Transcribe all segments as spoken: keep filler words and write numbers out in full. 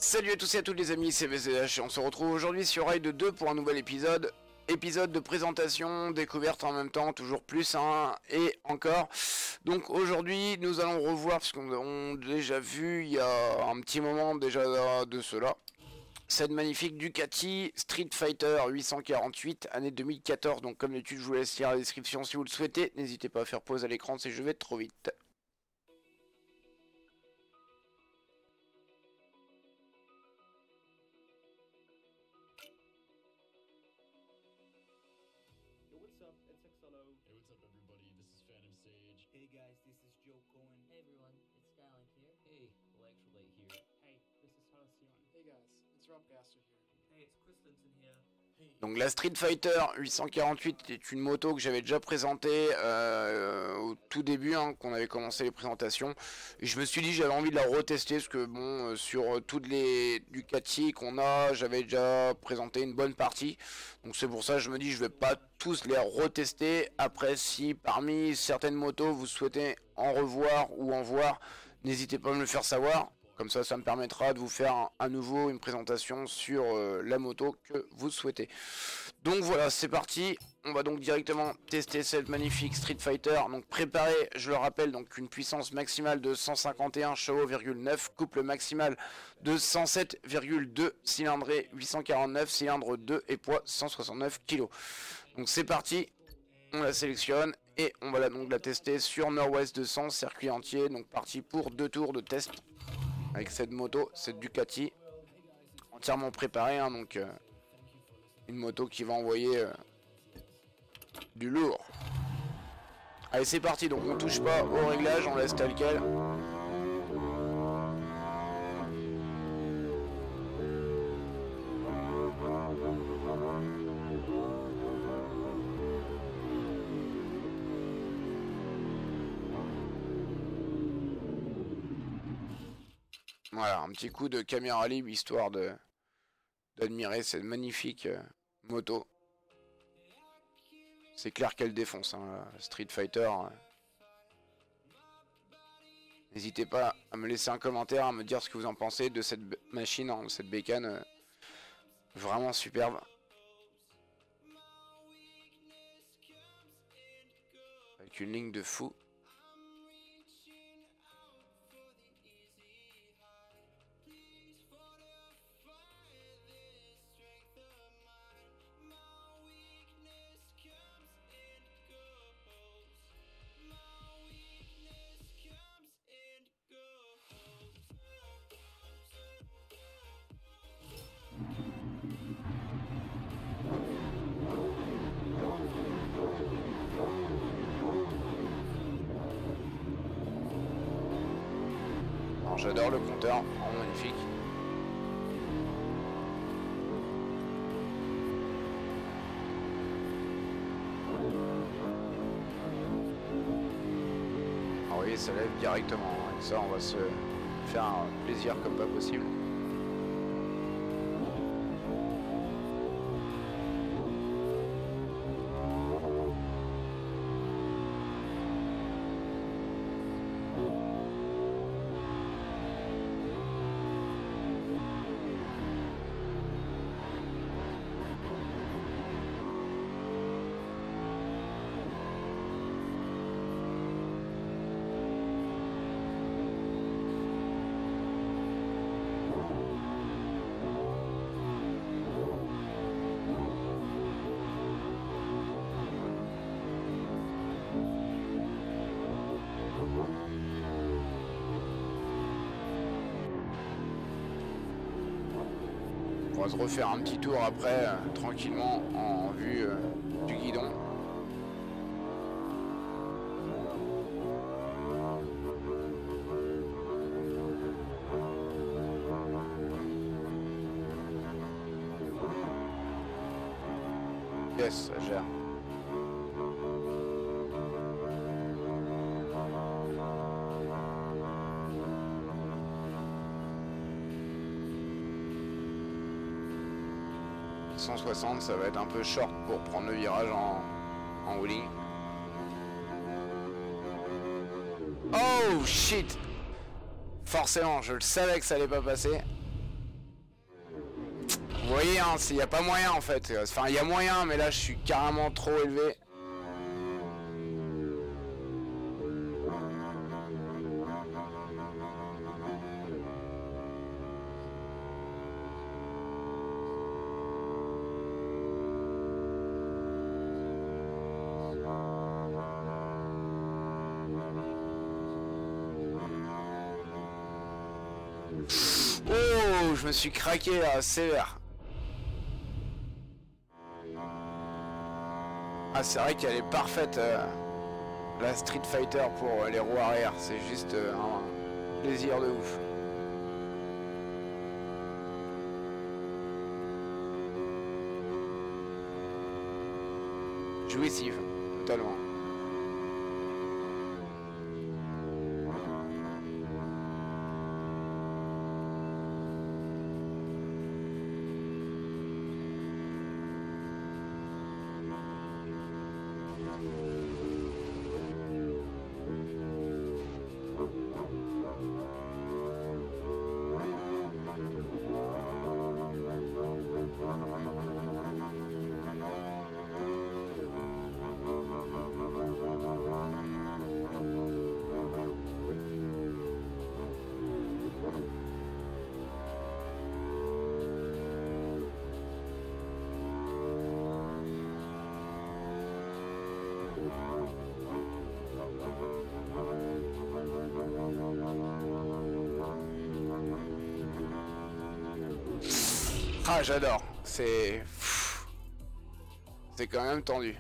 Salut à tous et à toutes les amis, c'est V C H et on se retrouve aujourd'hui sur Raid deux pour un nouvel épisode. Épisode de présentation, découverte en même temps, toujours plus, hein, et encore. Donc aujourd'hui nous allons revoir, parce qu'on a déjà vu il y a un petit moment déjà de cela, cette magnifique Ducati Street Fighter huit cent quarante-huit, année deux mille quatorze. Donc comme d'habitude je vous laisse lire la description si vous le souhaitez, n'hésitez pas à faire pause à l'écran si je vais trop vite. What's up? It's Xolo. Hey, what's up, everybody? This is Phantom Sage. Hey guys, this is Joe Cohen. Hey everyone, it's Skylink here. Hey, Electrolyte here. Hey, this is Halcyon. Hey guys, it's Robcaster here. Hey, it's Chris Linton here. Donc la Street Fighter huit cent quarante-huit est une moto que j'avais déjà présentée euh, au tout début, hein, qu'on avait commencé les présentations. Et je me suis dit j'avais envie de la retester parce que bon, euh, sur toutes les Ducati qu'on a, j'avais déjà présenté une bonne partie. Donc c'est pour ça que je me dis je vais pas tous les retester. Après, si parmi certaines motos vous souhaitez en revoir ou en voir, n'hésitez pas à me le faire savoir. Comme ça, ça me permettra de vous faire à nouveau une présentation sur euh, la moto que vous souhaitez. Donc voilà, c'est parti. On va donc directement tester cette magnifique Street Fighter. Donc préparé, je le rappelle, donc une puissance maximale de cent cinquante et un chevaux, neuf, couple maximal de cent sept virgule deux, cylindrée huit cent quarante-neuf, cylindre deux et poids cent soixante-neuf kilos. Donc c'est parti, on la sélectionne et on va la, donc la tester sur Nord-Ouest deux cents, circuit entier. Donc parti pour deux tours de test avec cette moto, cette Ducati entièrement préparée, hein, donc euh, une moto qui va envoyer euh, du lourd. Allez, c'est parti, donc on touche pas au réglage, on laisse tel quel. Voilà, un petit coup de caméra libre histoire de d'admirer cette magnifique euh, moto. C'est clair qu'elle défonce, hein, la Street Fighter. N'hésitez pas à me laisser un commentaire, à me dire ce que vous en pensez de cette machine, hein, cette bécane. Euh, vraiment superbe. Avec une ligne de fou. J'adore le compteur, vraiment magnifique. Ah oui, ça lève directement, avec ça on va se faire un plaisir comme pas possible. On va se refaire un petit tour après, euh, tranquillement, en vue euh, du guidon. Yes, ça gère. cent soixante, ça va être un peu short pour prendre le virage en, en wheeling. Oh shit! Forcément, je le savais que ça allait pas passer. Vous voyez, hein, il n'y a pas moyen en fait. Enfin, il y a moyen, mais là je suis carrément trop élevé. Oh, je me suis craqué là, sévère. Ah, c'est vrai qu'elle est parfaite, euh, la Street Fighter pour euh, les roues arrière. C'est juste euh, un plaisir de ouf. Jouissive, totalement. Ah, j'adore. C'est... C'est quand même tendu.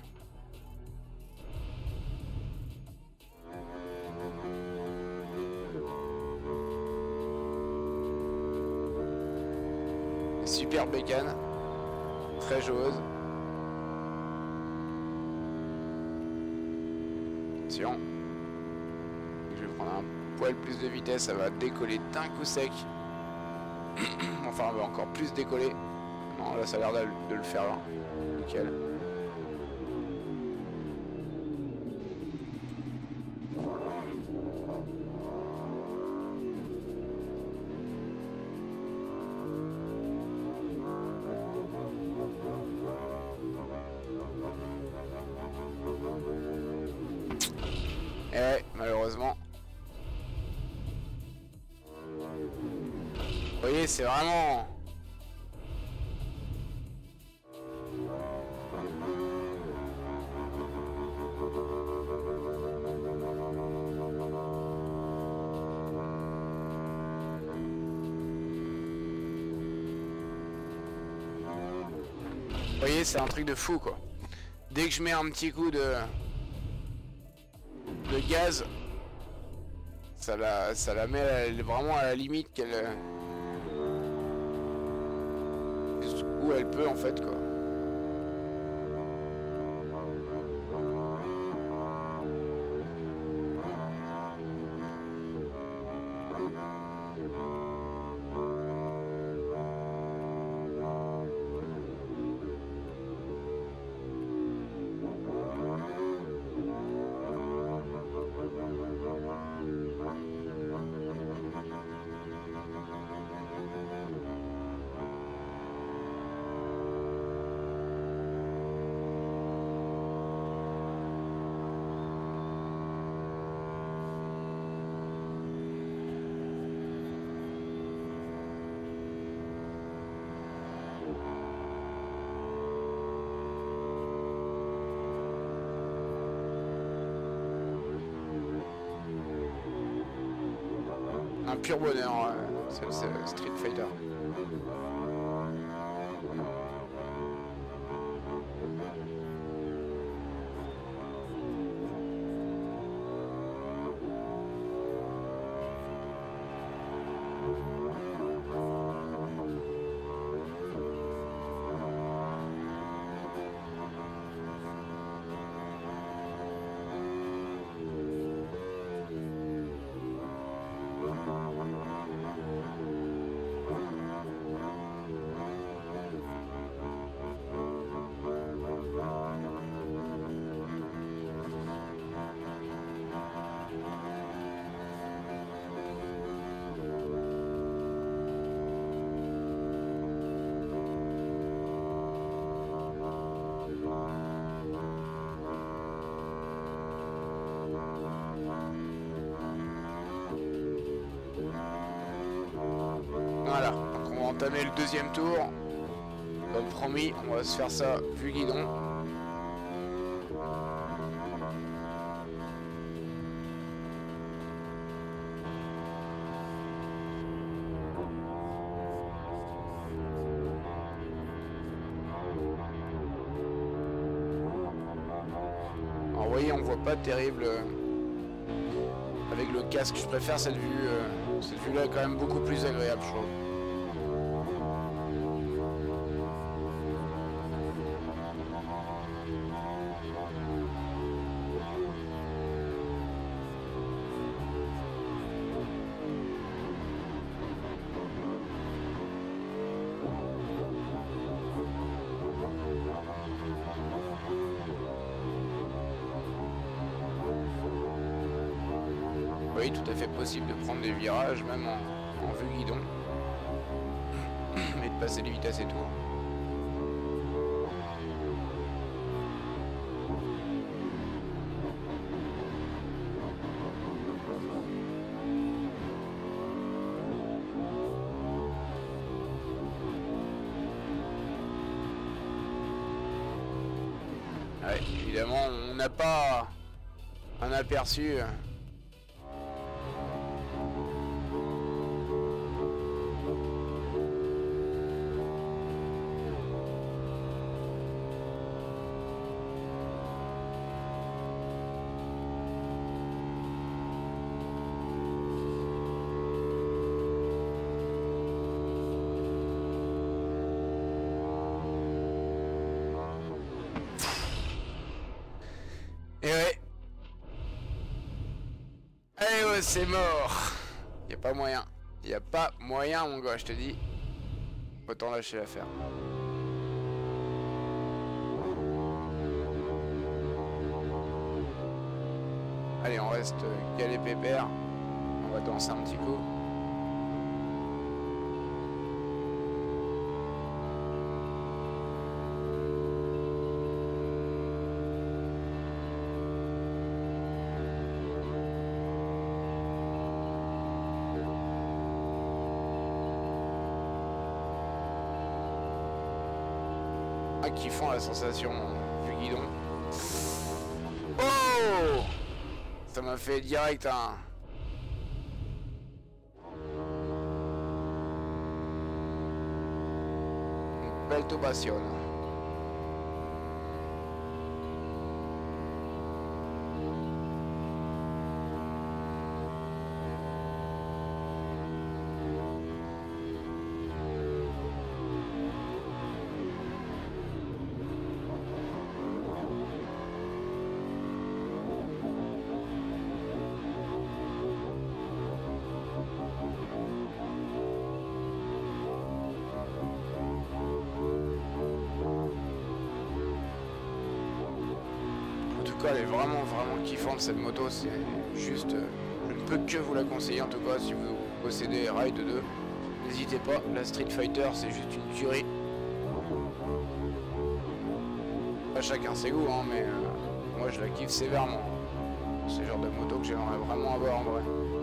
Super bécane. Très joueuse. Attention. Je vais prendre un poil plus de vitesse, ça va décoller d'un coup sec. Enfin, on va encore plus décoller. Non, là, ça a l'air de, de le faire. Là. Nickel. Et ouais, malheureusement. Vous voyez, c'est vraiment... Vous voyez, c'est un truc de fou, quoi. Dès que je mets un petit coup de... de gaz, ça la, ça la met à la- vraiment à la limite qu'elle... où elle peut, en fait, quoi. Un pur bonheur, euh, c'est c'est Street Fighter. entamer le deuxième tour. Comme promis, on va se faire ça vue guidon. Alors vous voyez, on voit pas terrible euh, avec le casque. Je préfère cette vue. euh, cette vue là est quand même beaucoup plus agréable, je trouve. Oui, tout à fait possible de prendre des virages, même en, en vue guidon, et de passer les vitesses et tout. Ouais, évidemment, on n'a pas un aperçu. Et ouais. Allez ouais, c'est mort. Y a pas moyen. Y a pas moyen mon gars, je te dis. Autant lâcher l'affaire. Allez, on reste calé pépère. On va danser un petit coup. Ah, kiffant la sensation du guidon. Oh! Ça m'a fait direct un... une belle tubation. Elle est vraiment vraiment kiffante cette moto, c'est juste, euh, je ne peux que vous la conseiller en tout cas si vous possédez Ride deux, n'hésitez pas, la Street Fighter c'est juste une tuerie. Pas chacun ses goûts hein, mais euh, moi je la kiffe sévèrement. C'est le genre de moto que j'aimerais vraiment avoir en vrai.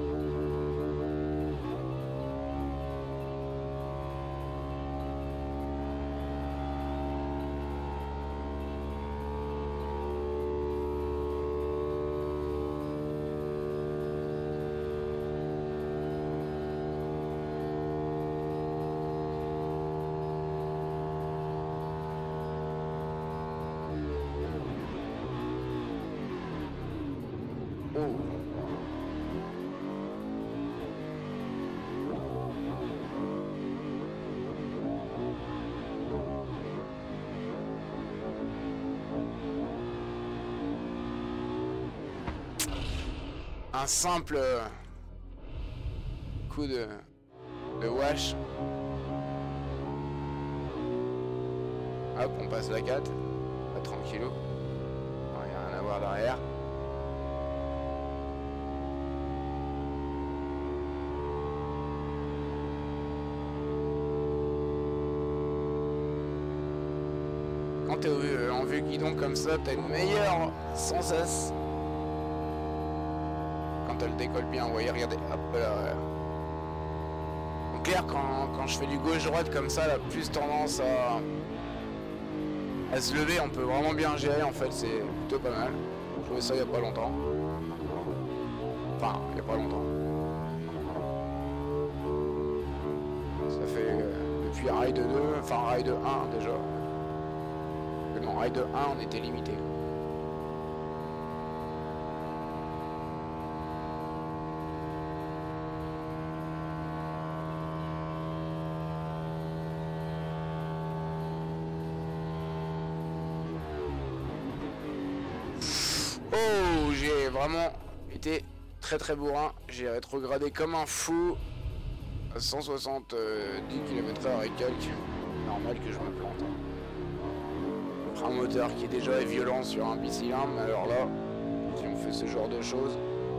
Oh. Un simple coup de, de wash. Hop, on passe la quatre. Pas tranquillou. Il n'y a rien à voir derrière. Quand t'es en vue guidon comme ça, t'as une meilleure sensation. Quand elle décolle bien, vous voyez, regardez, hop là. clair, quand, quand je fais du gauche-droite comme ça, elle a plus tendance à, à se lever. On peut vraiment bien gérer, en fait, c'est plutôt pas mal. J'ai trouvé ça il y a pas longtemps. Enfin, il y a pas longtemps. Ça fait euh, depuis Ride deux, enfin Ride un déjà. Non, Ride un, on était limité. Oh, j'ai vraiment été très très bourrin. J'ai rétrogradé comme un fou à cent soixante-dix kilomètres heure et quelques. Normal que je me plante. Un moteur qui est déjà violent sur un bicylindre, mais alors là, si on fait ce genre de choses.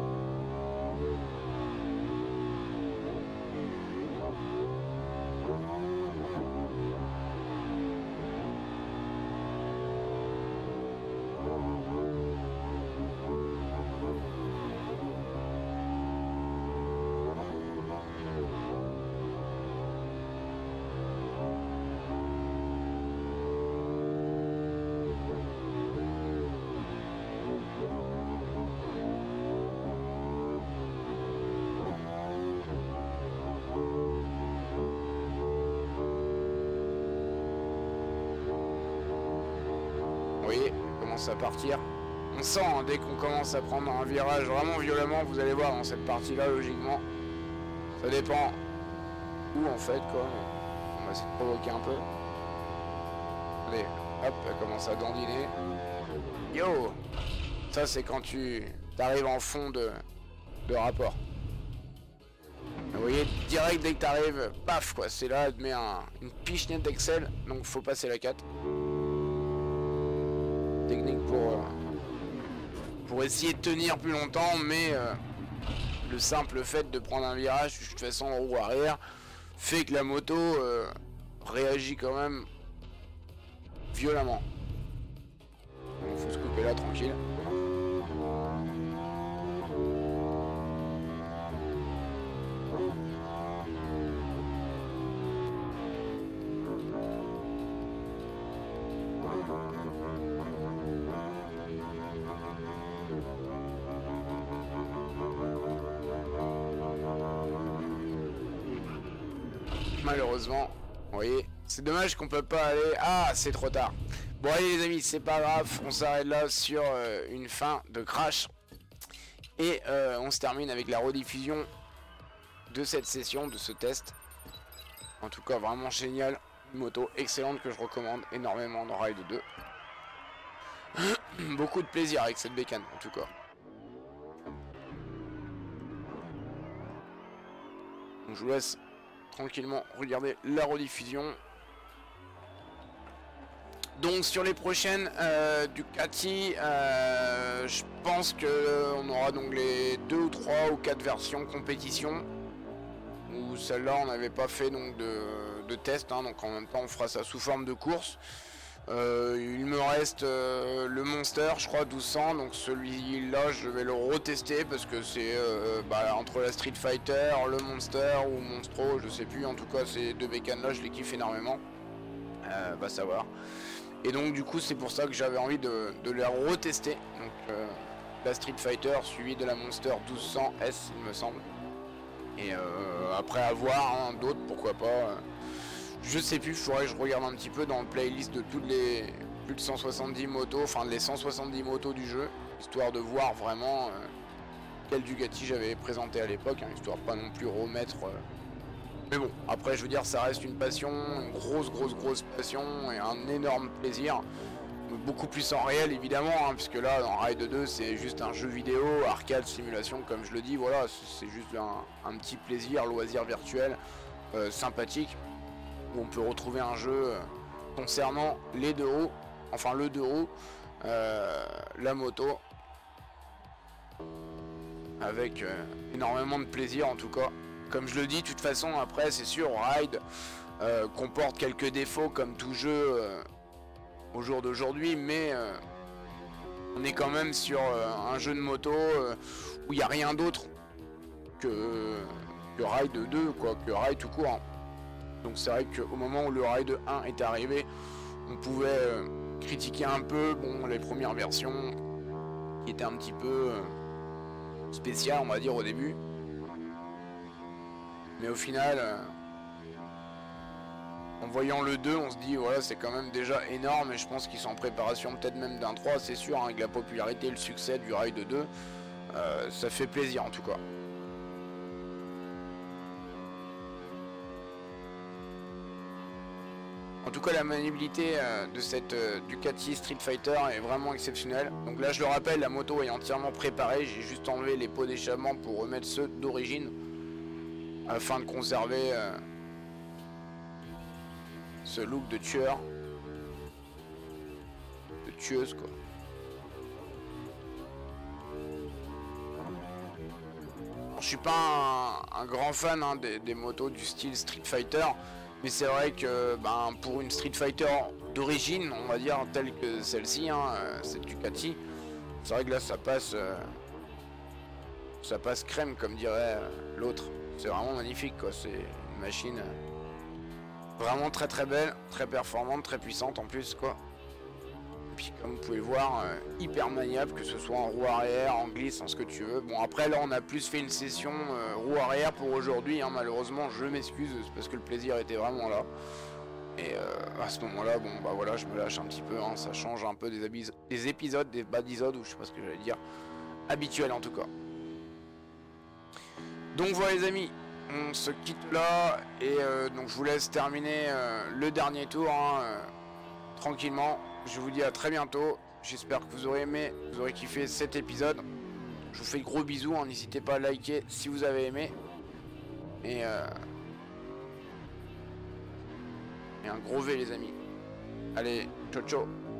Vous voyez, commence à partir. On sent, hein, dès qu'on commence à prendre un virage vraiment violemment, vous allez voir dans cette partie-là, logiquement. Ça dépend où, en fait, quoi. On va essayer de provoquer un peu. Allez, hop, elle commence à dandiner. Yo! Ça, c'est quand tu arrives en fond de, de rapport. Vous voyez, direct, dès que tu arrives, paf, quoi. C'est là, elle te met un, une pichenette d'Excel, donc faut passer la quatre. Technique pour, euh, pour essayer de tenir plus longtemps, mais euh, le simple fait de prendre un virage, de toute façon en roue arrière, fait que la moto euh, réagit quand même violemment. Il faut se couper là tranquille. Malheureusement, vous voyez, c'est dommage qu'on peut pas aller... Ah, c'est trop tard. Bon allez les amis, c'est pas grave, on s'arrête là sur euh, une fin de Crash. Et euh, on se termine avec la rediffusion de cette session, de ce test. En tout cas, vraiment génial. Une moto excellente que je recommande énormément dans Ride deux. Beaucoup de plaisir avec cette bécane, en tout cas. Donc, je vous laisse tranquillement regarder la rediffusion. Donc sur les prochaines euh, Ducati, euh, je pense que euh, on aura donc les deux ou trois ou quatre versions compétition. Ou celle-là on n'avait pas fait donc de, de test, hein, donc en même temps on fera ça sous forme de course. Euh, il me reste euh, le Monster, je crois douze cents, donc celui-là je vais le retester parce que c'est euh, bah, entre la Street Fighter, le Monster ou Monstro, je sais plus, en tout cas ces deux bécanes-là je les kiffe énormément. Euh, va savoir. Et donc du coup c'est pour ça que j'avais envie de, de les retester. Donc euh, la Street Fighter suivie de la Monster douze cents S il me semble. Et euh, après avoir hein, d'autres pourquoi pas. Euh, je sais plus, il faudrait que je regarde un petit peu dans le playlist de toutes les plus de cent soixante-dix motos, enfin les cent soixante-dix motos du jeu, histoire de voir vraiment euh, quel Ducati j'avais présenté à l'époque, hein, histoire de pas non plus remettre... Euh, Mais bon, après je veux dire ça reste une passion, une grosse grosse grosse passion et un énorme plaisir. Beaucoup plus en réel évidemment, hein, puisque là dans Ride deux c'est juste un jeu vidéo, arcade, simulation comme je le dis, voilà, c'est juste un, un petit plaisir, loisir virtuel, euh, sympathique, où on peut retrouver un jeu euh, concernant les deux roues, enfin le deux roues, euh, la moto, avec euh, énormément de plaisir en tout cas. Comme je le dis, de toute façon, après, c'est sûr, Ride euh, comporte quelques défauts comme tout jeu euh, au jour d'aujourd'hui, mais euh, on est quand même sur euh, un jeu de moto euh, où il n'y a rien d'autre que, que Ride deux, quoi, que Ride tout court. Donc c'est vrai qu'au moment où le Ride un est arrivé, on pouvait euh, critiquer un peu, bon, les premières versions qui étaient un petit peu euh, spéciales, on va dire, au début. Mais au final, euh, en voyant le deux, on se dit, voilà, c'est quand même déjà énorme, et je pense qu'ils sont en préparation peut-être même d'un trois, c'est sûr, hein, avec la popularité et le succès du Ride deux, euh, ça fait plaisir en tout cas. En tout cas, la maniabilité euh, de cette euh, Ducati Street Fighter est vraiment exceptionnelle. Donc là, je le rappelle, la moto est entièrement préparée. J'ai juste enlevé les pots d'échappement pour remettre ceux d'origine, afin de conserver euh, ce look de tueur, de tueuse, quoi. Alors, je suis pas un, un grand fan hein, des, des motos du style Street Fighter. Mais c'est vrai que ben, pour une Street Fighter d'origine, on va dire, telle que celle-ci, hein, cette Ducati, c'est vrai que là ça passe euh, ça passe crème comme dirait euh, l'autre. C'est vraiment magnifique, quoi. C'est une machine euh, vraiment très très belle, très performante, très puissante en plus, quoi. Et puis comme vous pouvez le voir, euh, hyper maniable, que ce soit en roue arrière, en glisse, en ce que tu veux. Bon après là on a plus fait une session euh, roue arrière pour aujourd'hui, hein, malheureusement je m'excuse, c'est parce que le plaisir était vraiment là. Et euh, à ce moment là, bon bah voilà, je me lâche un petit peu, hein, ça change un peu des, des épisodes, des badisodes, ou je sais pas ce que j'allais dire, habituels en tout cas. Donc voilà les amis, on se quitte là, et euh, donc je vous laisse terminer euh, le dernier tour, hein, euh, tranquillement. Je vous dis à très bientôt, j'espère que vous aurez aimé, vous aurez kiffé cet épisode. Je vous fais de gros bisous, hein. N'hésitez pas à liker si vous avez aimé. Et, euh... et un gros V les amis. Allez, ciao ciao.